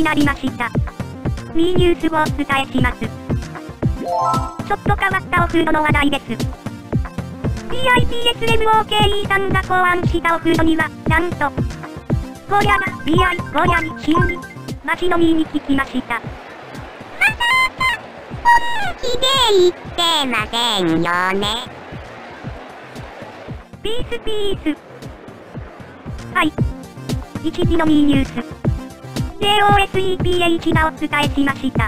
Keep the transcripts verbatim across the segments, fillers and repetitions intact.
になりました。ミーニュースをお伝えします。ちょっと変わったお風呂の話題です。ピーアイピーエスエムオーケーイー さんが考案したお風呂には、なんと、ゴリャが ビーアイ ゴリャに新に、街飲みに聞きました。 まさか、本気で言ってませんよね。 ピースピース。はい。一時のミーニュース。ジェイオーエスイーピーエイチ がお伝えしました。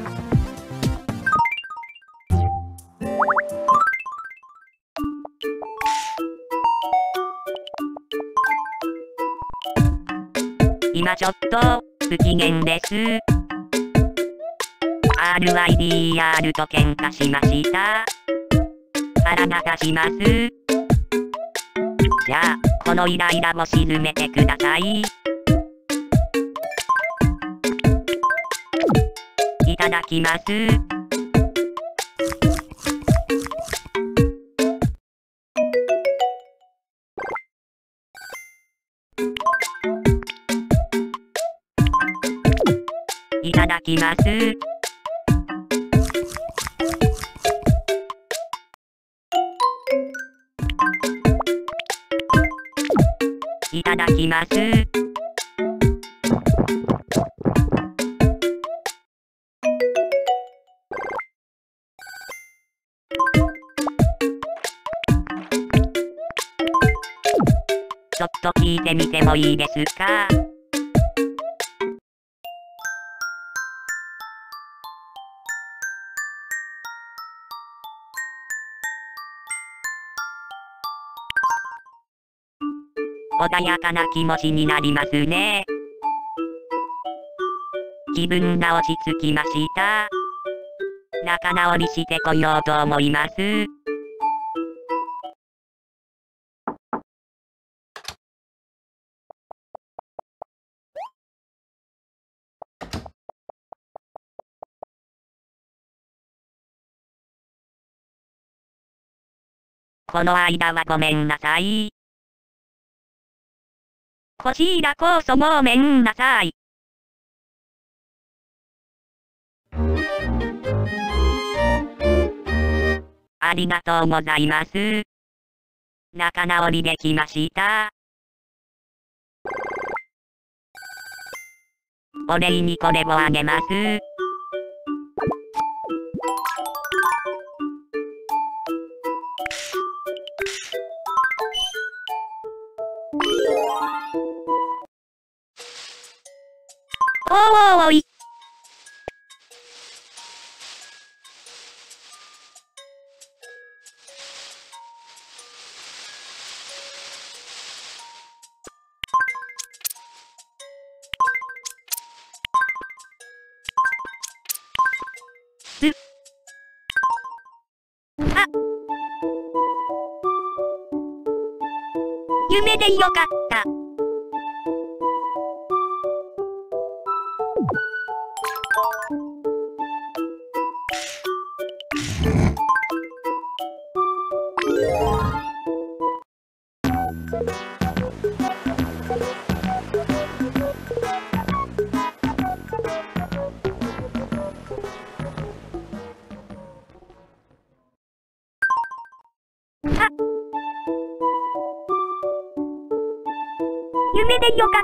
今ちょっと不機嫌です。アールアイビーアール と喧嘩しました。腹が立ちます。じゃあ、このイライラを沈めてください。いただきます。いただきます。いただきます。ちょっと聞いてみてもいいですか？穏やかな気持ちになりますね。気分が落ち着きました。仲直りしてこようと思います。この間はごめんなさい。こちらこそごめんなさい。ありがとうございます。仲直りできました。お礼にこれをあげます。おーおい。す。あ。夢でよかった。あ。夢でよかった。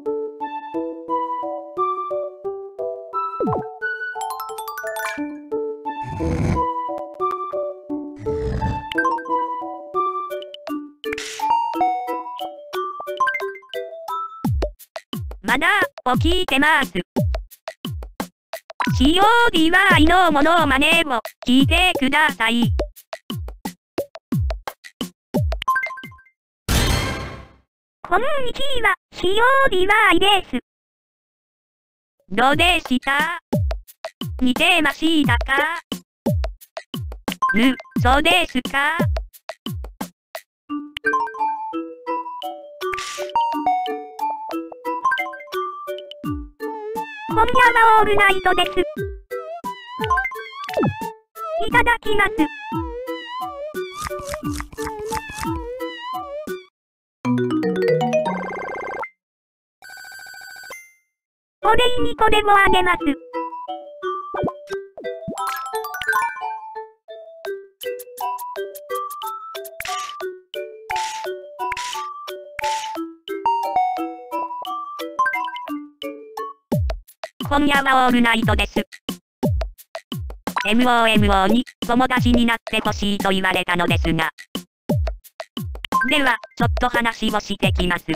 まだ起きてます。シオーディーワイのモノマネを聞いてください。こんにちは、シオーディーワイです。どうでした？似てましたか？ぬ、そうですか？今夜はオールナイトです。いただきます。 お礼にこれもあげます。 今夜はオールナイトです。エムオーエムオー に友達になってほしいと言われたのですが。では、ちょっと話をしてきます。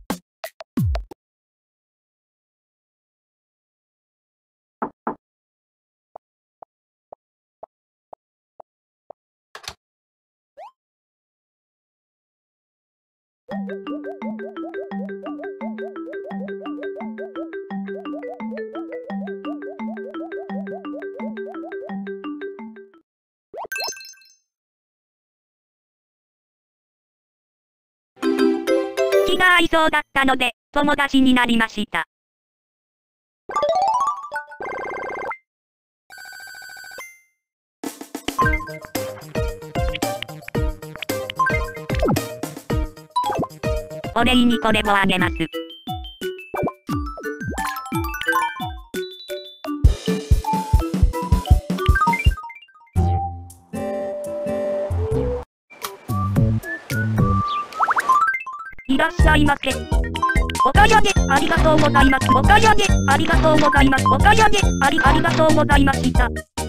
気が合いそうだったので、友達になりました。お礼にこれもあげます。いらっしゃいませ。お買い上げありがとうございます。お買い上げありがとうございます。お買い上げありありがとうございました。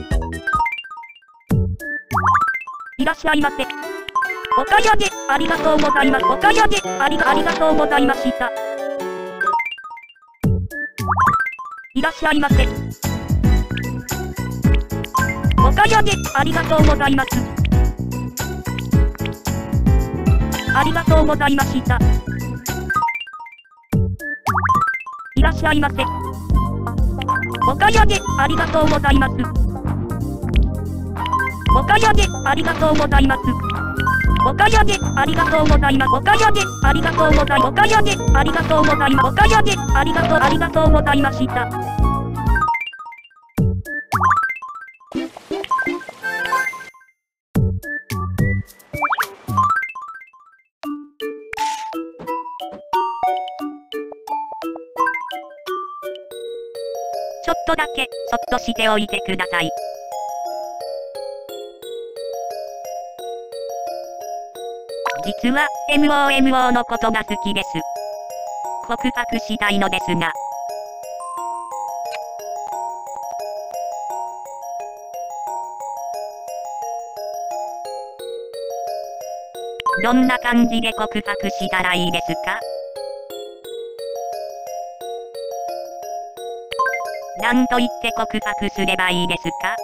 いらっしゃいませ。お買い上げありがとうございます。お買い上げありありがとうございました。いらっしゃいませ。お買い上げありがとうございます。ありがとうございました。いらっしゃいませ。お買い上げありがとうございます。お買い上げありがとうございます。お買い上げありがとうございます。お買い上げありがとうございます。お買い上げありがとうございます。お買い上げありがとうありがとうございました。ちょっとだけ、そっとしておいてください。実は、エムオーエムオー のことが好きです。告白したいのですが。どんな感じで告白したらいいですか？何と言って告白すればいいですか？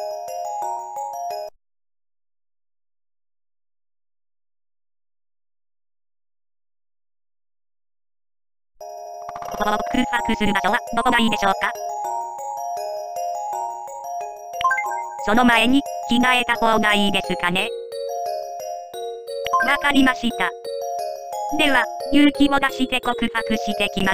告白する場所はどこがいいでしょうか？その前に着替えた方がいいですかね？わかりました。では、勇気を出して告白してきます。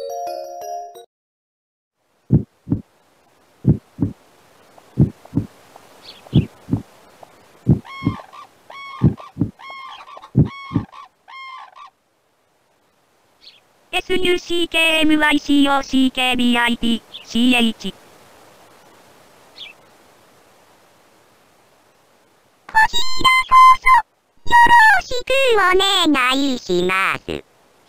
エスユーシーケーエムワイシーオーシーケービーアイティーシーエイチこちらこそ、よろしくお願いします。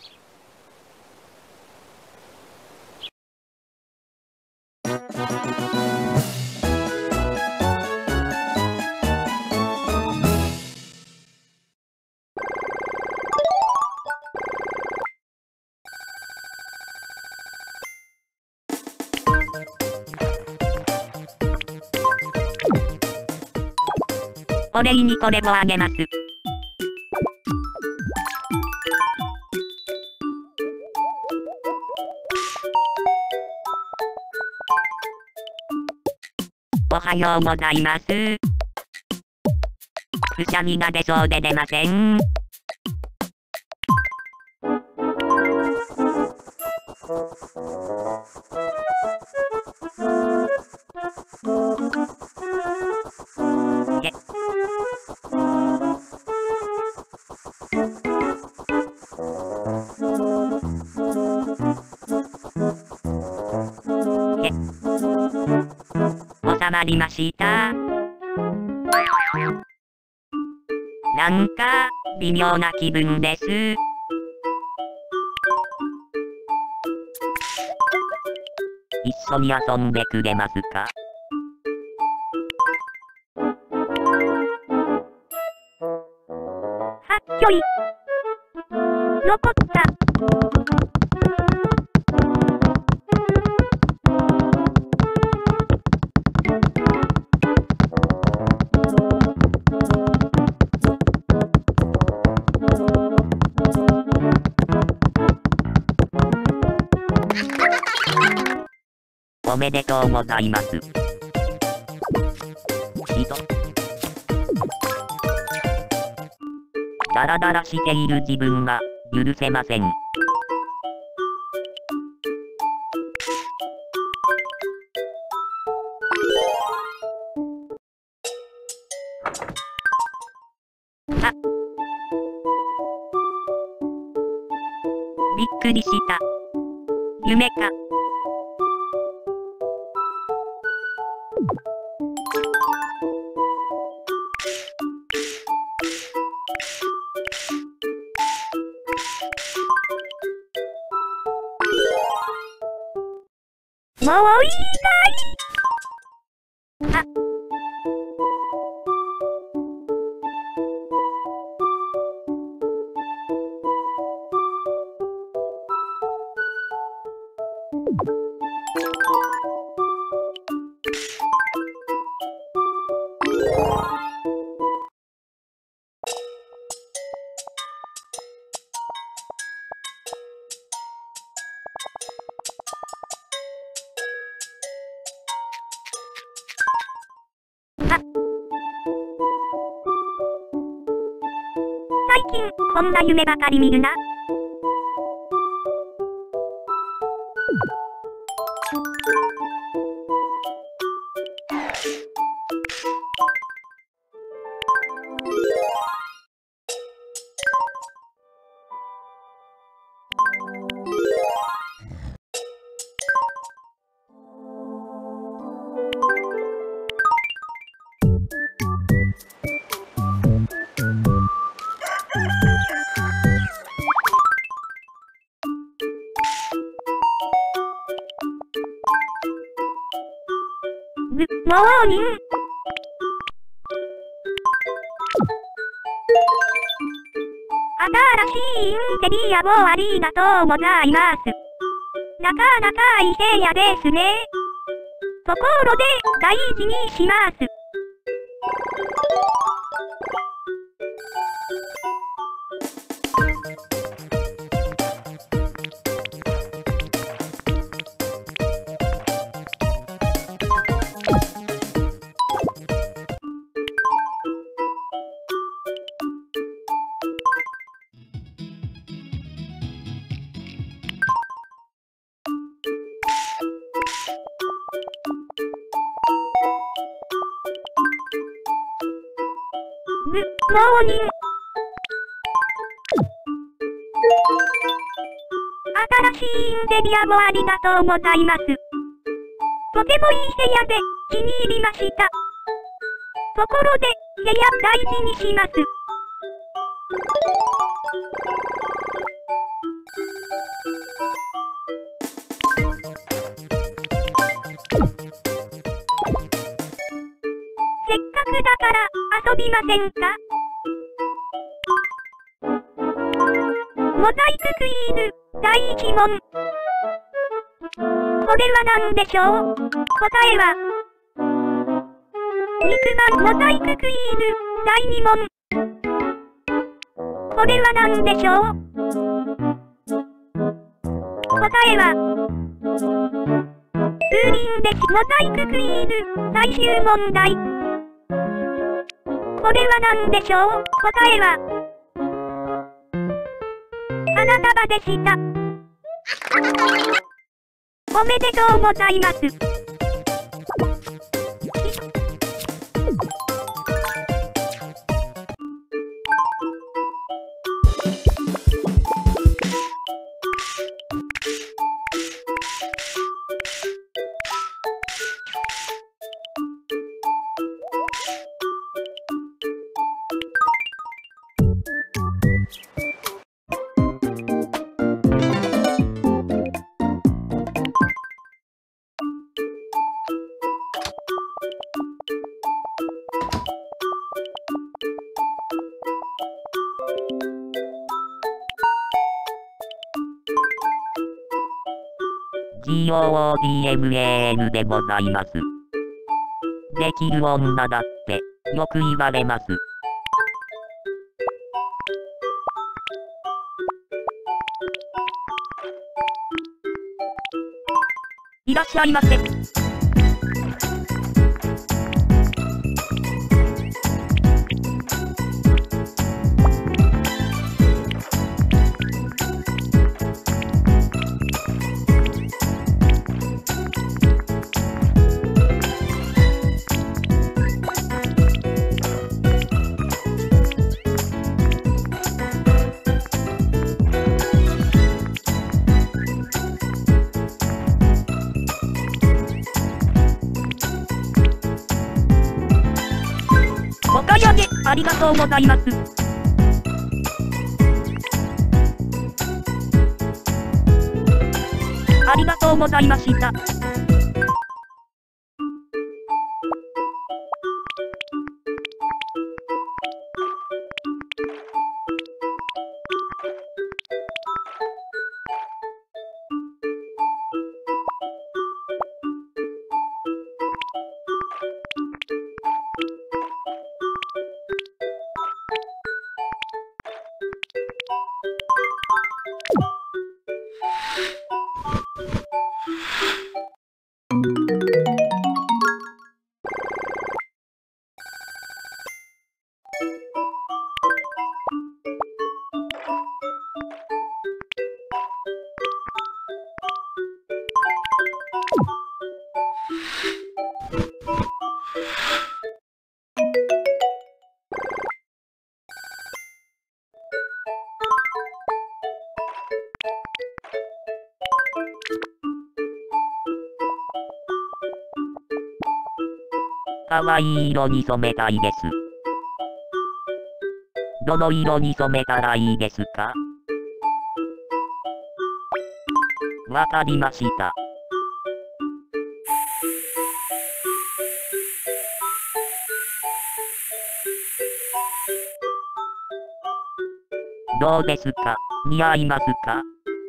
お礼にこれもあげます。おはようございます。くしゃみが出そうで出ません。 収まりました。なんか、微妙な気分です。一緒に遊んでくれますか？ はっきょい。残った。 おめでとうございます。ひと。ダラダラしている自分が許せません。あ。びっくりした。夢か。 もういいかい？あ。最近、こんな夢ばかり見るな。グモーニング。新しいインテリアをありがとうございます。なかなかいい部屋ですね。ところで、大事にします。グモーニング。新しいインテリアもありがとうございます。とてもいい部屋で気に入りました。ところで、部屋大事にします。せっかくだから遊びませんか？モザイククイーン、だいいち問。これは何でしょう？答えは、肉まんモザイククイーン、だいに問。これは何でしょう？答えは、風鈴です。モザイククイーン、最終問題。これは何でしょう？答えは、花束でした。おめでとうございます。 シオーディーエムエーエヌ でございます。できる女だってよく言われます。いらっしゃいませ。お買い上げありがとうございます。ありがとうございました。かわいい色に染めたいです。どの色に染めたらいいですか？わかりました。どうですか？似合いますか？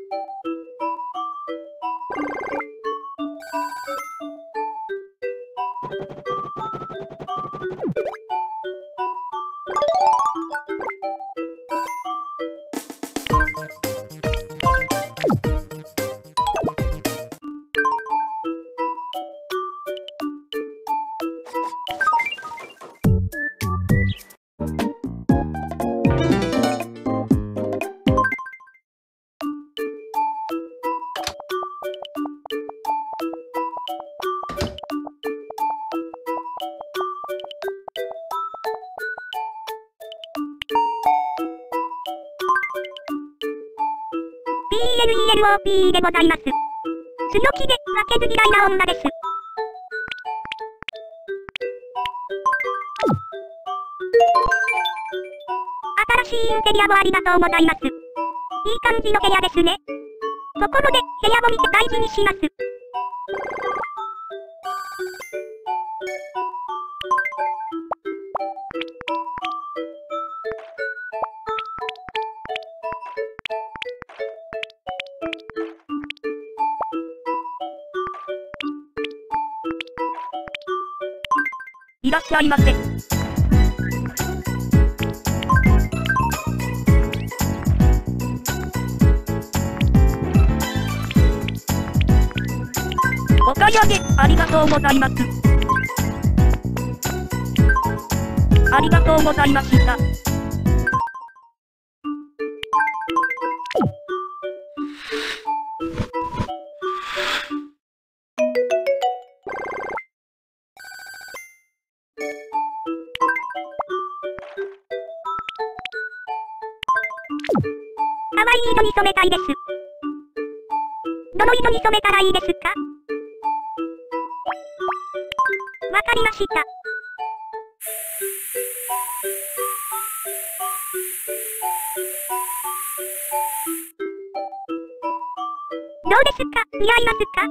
ピーエルイーエルオーピー でございます。強気で負けず嫌いな女です。新しいインテリアもありがとうございます。いい感じの部屋ですね。ところで、部屋を見て大事にします。 いらっしゃいませ。お買い上げありがとうございます。ありがとうございました。 可愛い色に染めたいです。どの色に染めたらいいですか？わかりました。どうですか？似合いますか？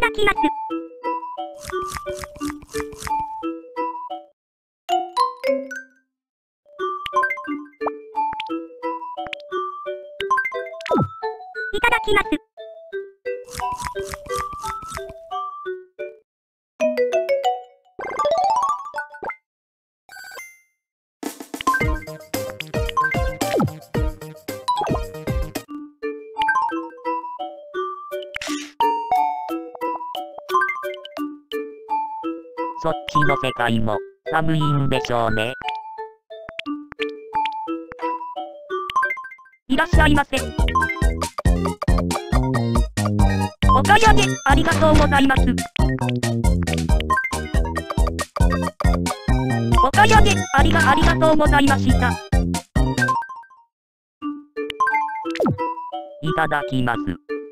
ただきます。いただきます。 そっちの世界も寒いんでしょうね。 いらっしゃいませ。お買い上げありがとうございます。お買い上げありがありがとうございました。 いただきます。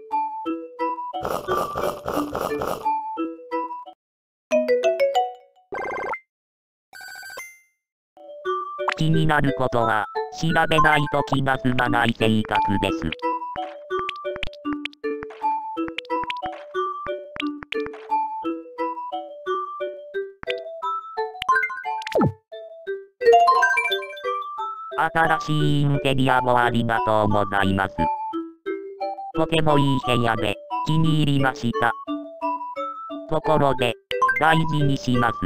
気になることは調べないと気が済まない性格です。新しいインテリアもありがとうございます。とてもいい部屋で気に入りました。ところで大事にします。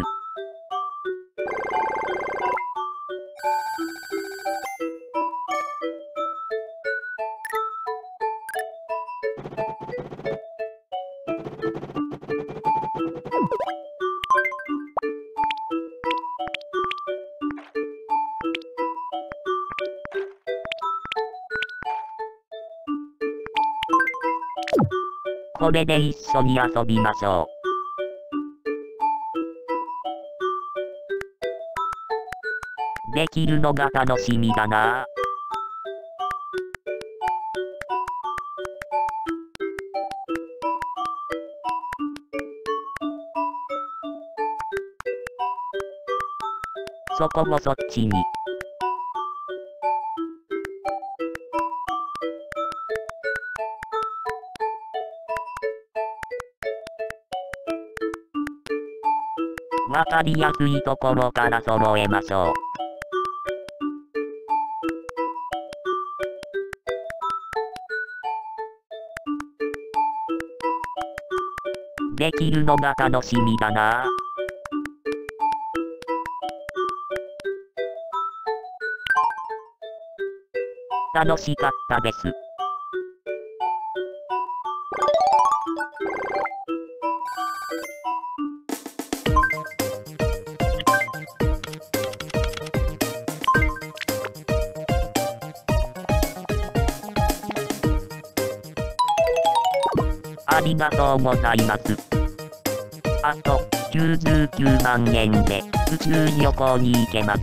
これで一緒に遊びましょう。できるのが楽しみだな。そこもそっちに。わかりやすいところから揃えましょう。できるのが楽しみだな。楽しかったです。ありがとうございます。あときゅうじゅうきゅうまんえんで宇宙旅行に行けます。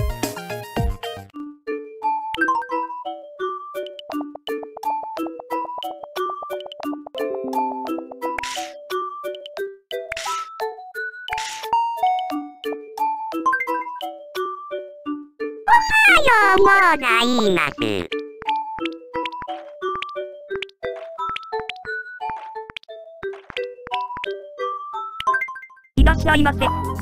おはようございます。 いらっしゃいませ。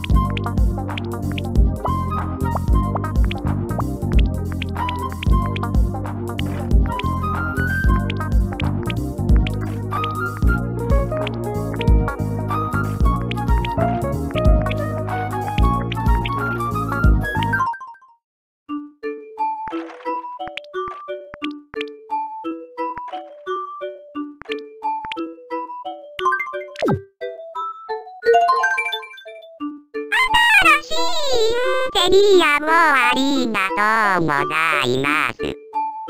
新しいインテリアもありがとうございます。えっ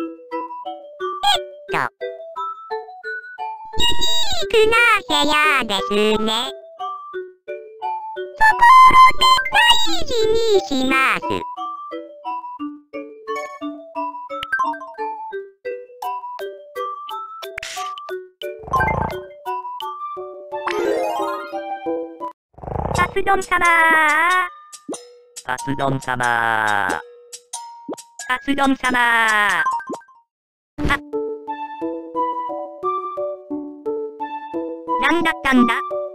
と、ユニークな部屋ですね。ところで大事にします。 カツ丼様ー。 カツ丼様ー。 カツ丼様ー。あ。なんだったんだ。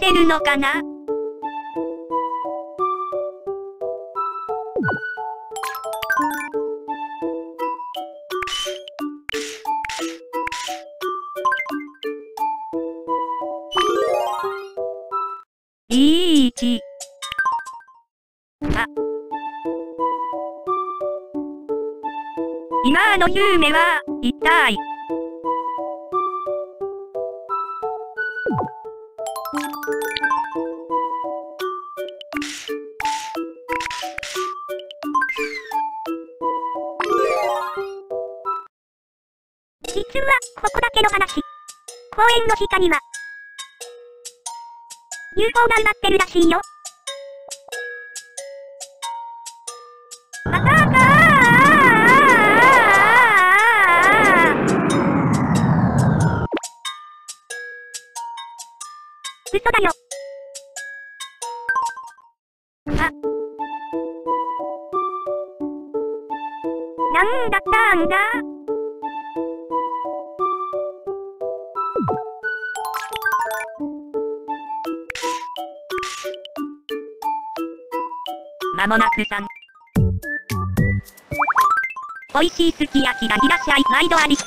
えるのかな？いいち。あ。今の夢は、一体。 実は、ここだけの話。公園の下には、ユーフォー が埋まってるらしいよ。またかー。嘘だよ。あ。なんだったんだ？ まもなくさん。おいしいすき焼きがいらっしゃい、毎度あり。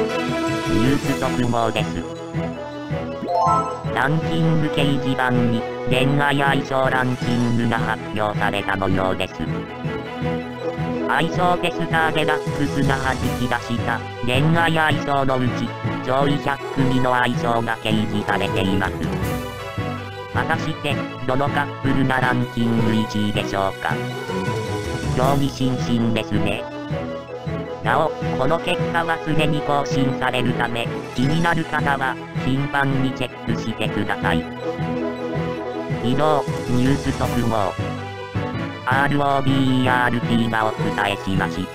ニュース速報です。ランキング掲示板に恋愛相性ランキングが発表された模様です。相性テスターデラックスが弾き出した恋愛相性のうち上位ひゃくくみの相性が掲示されています。果たしてどのカップルがランキングいちいでしょうか。興味津々ですね。なお、この結果はすでに更新されるため、気になる方は頻繁にチェックしてください。以上、ニュース速報 アールオービーイーアールティー がお伝えしました。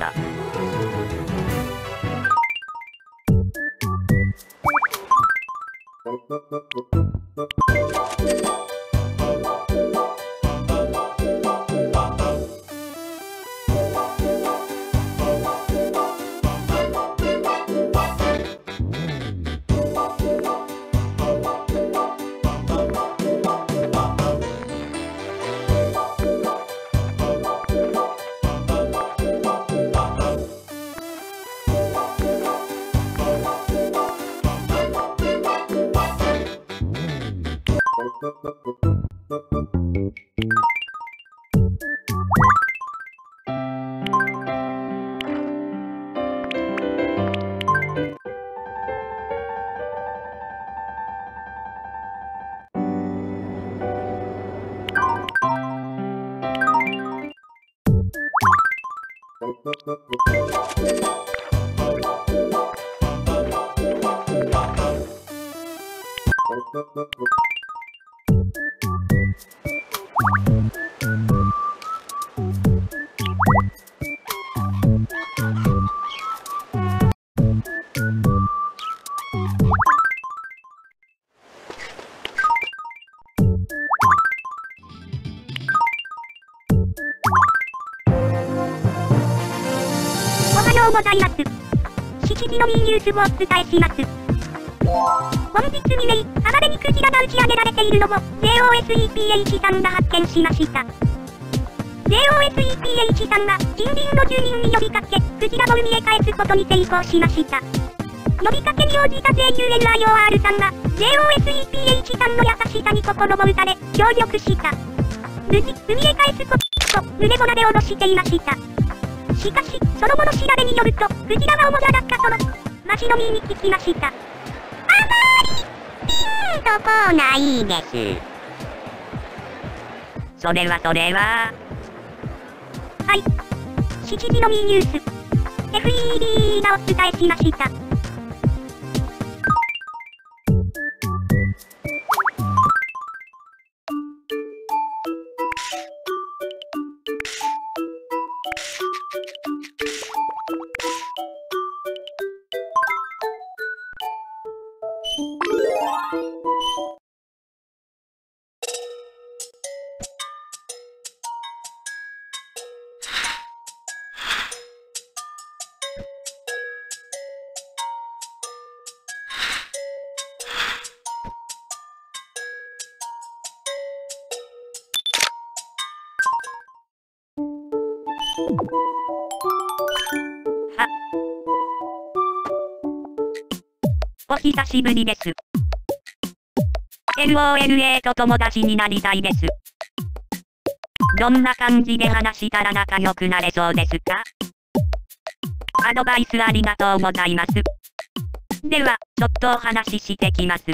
おはようございます。しちじの B ニュースをお伝えします。本日未明、浜辺にクジラが打ち上げられているのを ジェイオーエスイーピーエイチ さんが発見しました。ジェイオーエスイーピーエイチ さんが近隣の住民に呼びかけ、クジラを海へ返すことに成功しました。呼びかけに応じた ジェイユーエルアイオーアール さんが ジェイオーエスイーピーエイチ さんの優しさに心を打たれ、協力した。無事、海へ返すことと胸骨で脅していました。しかし、その後の調べによると、クジラは重だったとの、町の民に聞きました。あまり、ピンとこないです。 それはそれは。 はい。しちじの B ニュース、エフイーディー がお伝えしました。 は。お久しぶりです。エルオーエルエー と友達になりたいです。どんな感じで話したら仲良くなれそうですか？アドバイスありがとうございます。では、ちょっとお話ししてきます。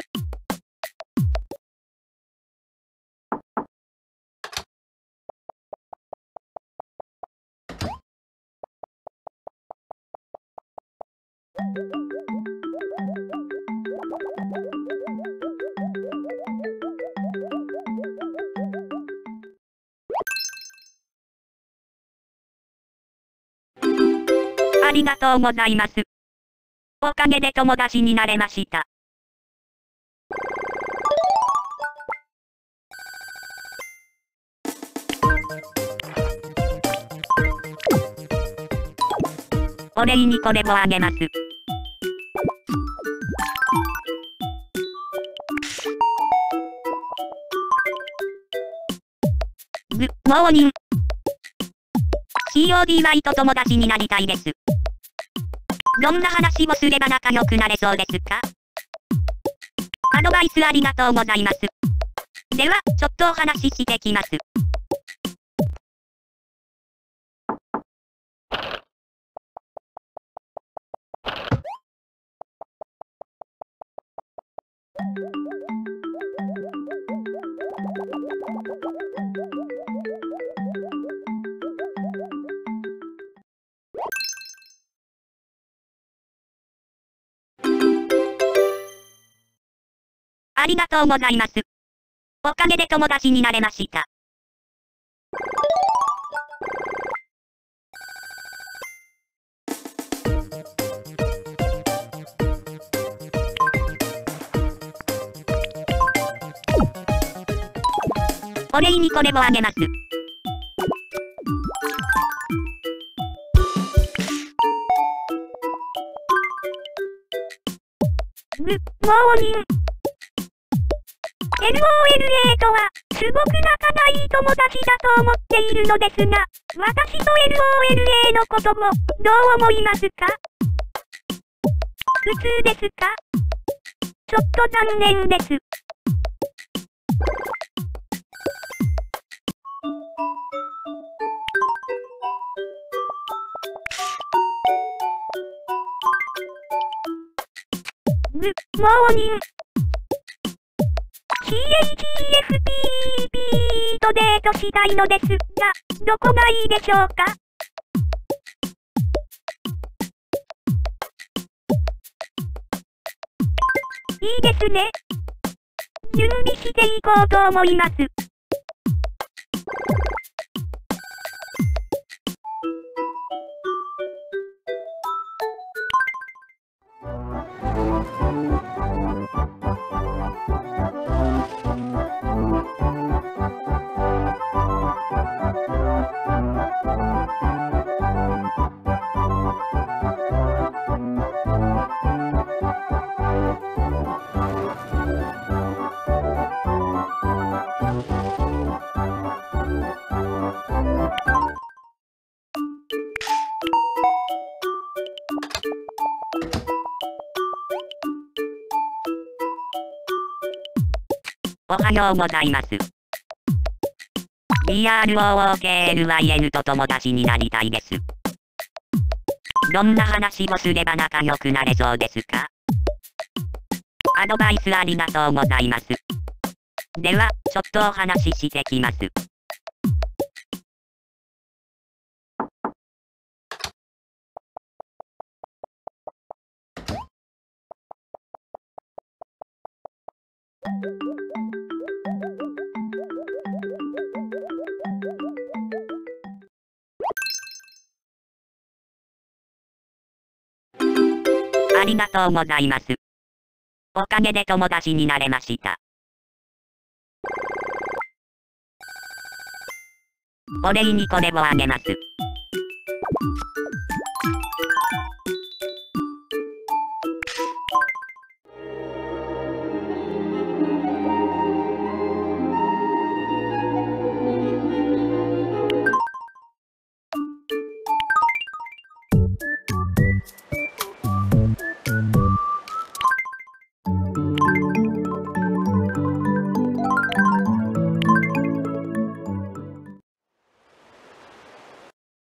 ありがとうございます。おかげで友達になれました。お礼にこれもあげます。グッモーニング。シーオーディーワイ と友達になりたいです。 どんな話をすれば仲良くなれそうですか？アドバイスありがとうございます。では、ちょっとお話ししてきます。ありがとうございます。おかげで友達になれました。お礼にこれをあげます。 グッモーニング。エルオーエルエー とは、すごく仲がいい友達だと思っているのですが、私と エルオーエルエー のことも、どう思いますか？普通ですか？ちょっと残念です。グッモーニング。シーエイチイーエフピーピー とデートしたいのですが、どこがいいでしょうか？いいですね。準備していこうと思います。 おはようございます。ビーアールオーオーケーエルワイエヌ と友達になりたいです。どんな話をすれば仲良くなれそうですか？アドバイスありがとうございます。では、ちょっとお話ししてきます。ありがとうございます。おかげで友達になれました。お礼にこれをあげます。